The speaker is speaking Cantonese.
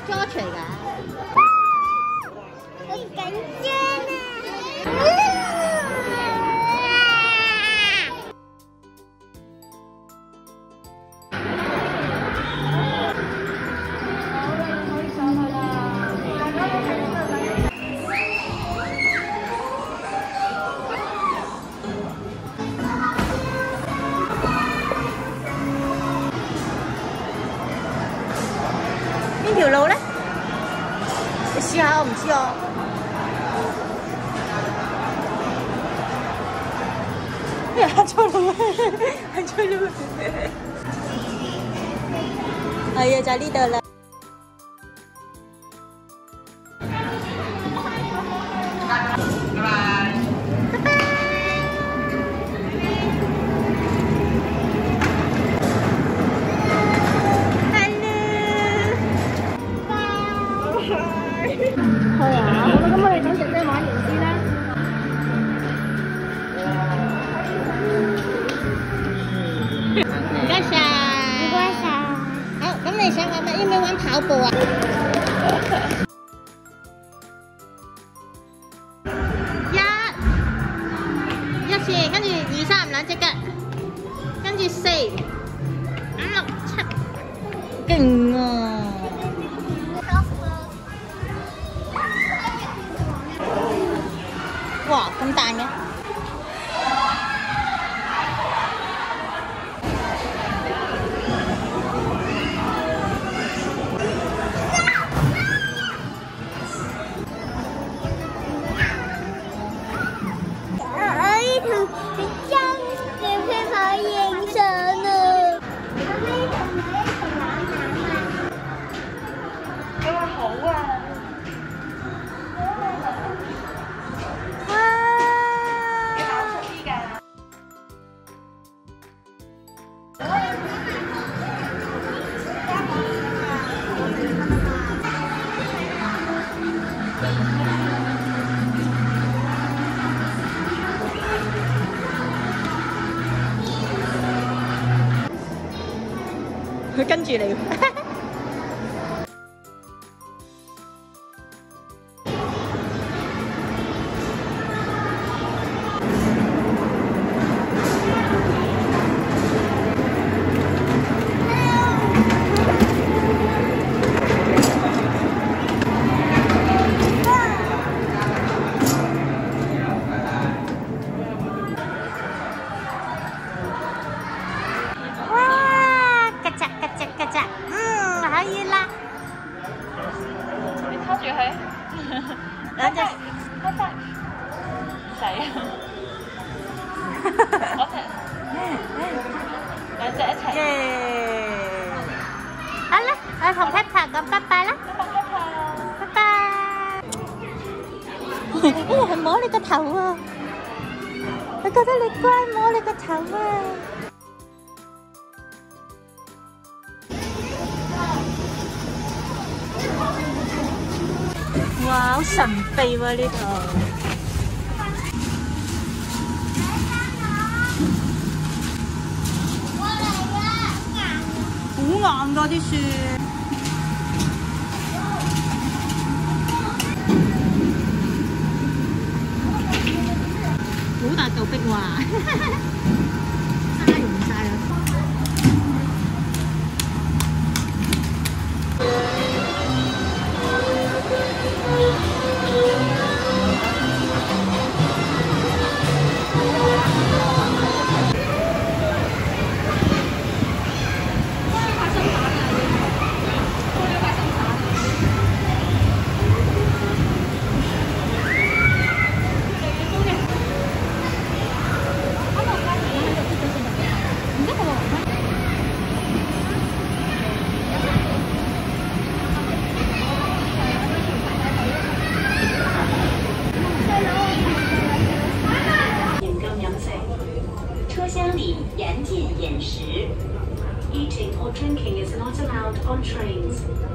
捉除㗎。 好緊張啊！ 邊條路咧？你試下，我唔知哦。行錯路啊！行錯路啊！係啊，就係呢度啦。拜拜。 係啊，好啦，咁我哋等姐姐玩完先啦。 唔該晒。 唔該晒。 好，咁你想玩咩？要唔要玩跑步啊？一次，跟住2、3兩隻腳，跟住4、5、6、7，勁啊！哇，咁大嘅！佢跟住你。 拖住佢， 兩隻， 好快，仔啊！我隻，兩隻一齊。 好啦，我同 Peppa 講拜拜啦，拜拜。佢摸你個頭啊！佢覺得你乖，摸你個頭啊！哇，好神秘喎呢度。好硬㗎啲樹。好大嚿壁畫。沙溶晒啦。 严禁饮食。Eating or drinking is not allowed on trains.